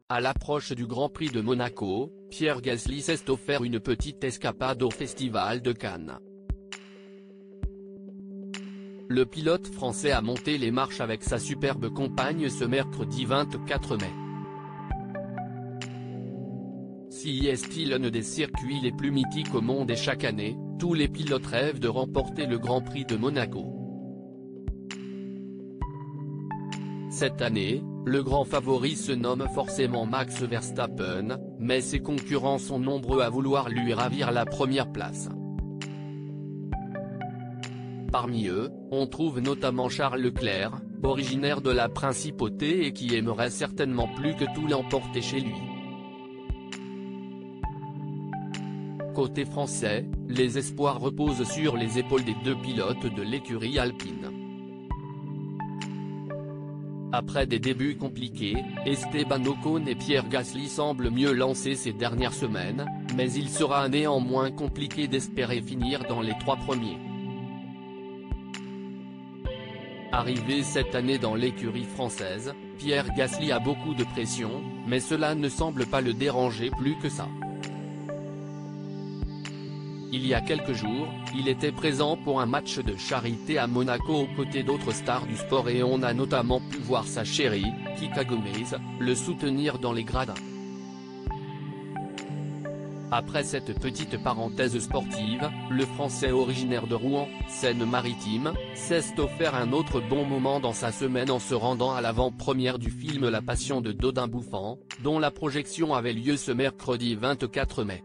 À l'approche du Grand Prix de Monaco, Pierre Gasly s'est offert une petite escapade au Festival de Cannes. Le pilote français a monté les marches avec sa superbe compagne ce mercredi 24 mai. Si est-il l'un des circuits les plus mythiques au monde et chaque année, tous les pilotes rêvent de remporter le Grand Prix de Monaco. Cette année, le grand favori se nomme forcément Max Verstappen, mais ses concurrents sont nombreux à vouloir lui ravir la première place. Parmi eux, on trouve notamment Charles Leclerc, originaire de la Principauté et qui aimerait certainement plus que tout l'emporter chez lui. Côté français, les espoirs reposent sur les épaules des deux pilotes de l'écurie alpine. Après des débuts compliqués, Esteban Ocon et Pierre Gasly semblent mieux lancés ces dernières semaines, mais il sera néanmoins compliqué d'espérer finir dans les 3 premiers. Arrivé cette année dans l'écurie française, Pierre Gasly a beaucoup de pression, mais cela ne semble pas le déranger plus que ça. Il y a quelques jours, il était présent pour un match de charité à Monaco aux côtés d'autres stars du sport et on a notamment pu voir sa chérie, Kika Gomez, le soutenir dans les gradins. Après cette petite parenthèse sportive, le Français originaire de Rouen, Seine-Maritime, s'est offert un autre bon moment dans sa semaine en se rendant à l'avant-première du film La Passion de Dodin Bouffant, dont la projection avait lieu ce mercredi 24 mai.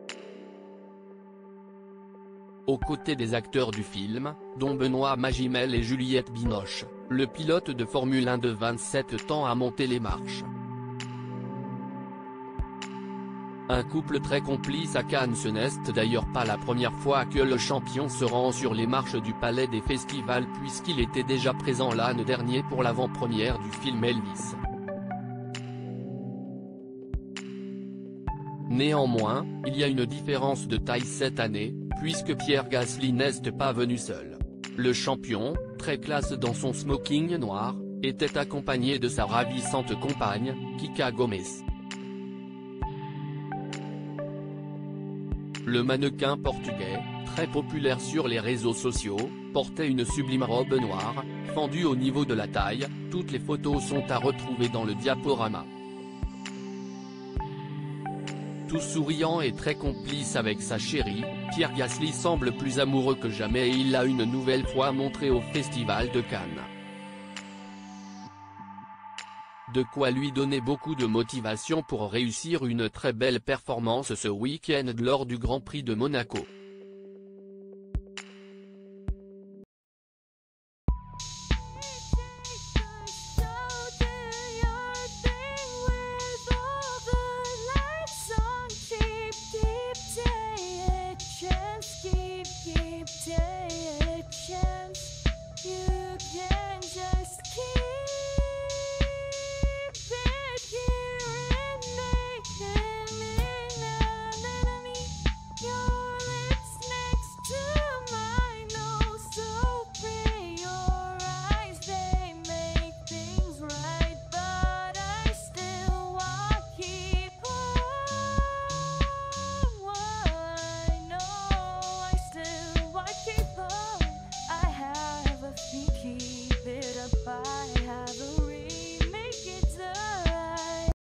Aux côtés des acteurs du film, dont Benoît Magimel et Juliette Binoche, le pilote de Formule 1 de 27 ans a monté les marches. Un couple très complice à Cannes. Ce n'est d'ailleurs pas la première fois que le champion se rend sur les marches du Palais des Festivals puisqu'il était déjà présent l'an dernier pour l'avant-première du film Elvis. Néanmoins, il y a une différence de taille cette année, puisque Pierre Gasly n'est pas venu seul. Le champion, très classe dans son smoking noir, était accompagné de sa ravissante compagne, Kika Gomez. Le mannequin portugais, très populaire sur les réseaux sociaux, portait une sublime robe noire, fendue au niveau de la taille. Toutes les photos sont à retrouver dans le diaporama. Tout souriant et très complice avec sa chérie, Pierre Gasly semble plus amoureux que jamais et il l'a une nouvelle fois montré au Festival de Cannes. De quoi lui donner beaucoup de motivation pour réussir une très belle performance ce week-end lors du Grand Prix de Monaco. Keep